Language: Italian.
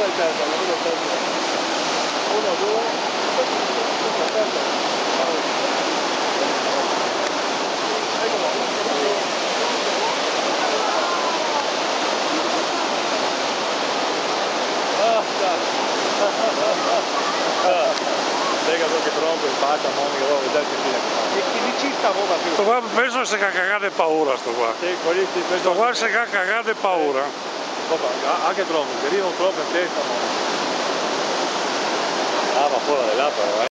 certo, lo vedo. 1, 2, perfetto. Eccolo. Lega che troppo in faccia, Monica, voi vedete che chi stavo da più. Sto qua penso se ha cagato di paura sto qua. Sì, quelli si Sto qua se ha cagato di paura. Anche troppo, che arrivano troppo in testa, ma... Ah, ma fuori là però,